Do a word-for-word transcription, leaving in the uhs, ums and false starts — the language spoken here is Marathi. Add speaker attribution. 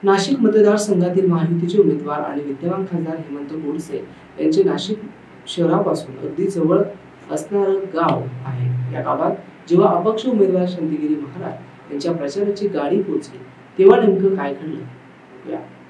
Speaker 1: नाशिक मतदारसंघातील महायुतीचे उमेदवार आणि विद्यमान खासदार हेमंत गोडसे यांचे नाशिक शहरापासून अगदी जवळ असणारं गाव आहे। या गावात जेव्हा अपक्ष उमेदवार शांतिगिरी महाराज यांच्या प्रचाराची गाडी पोहोचली तेव्हा नेमकं काय घडलं? या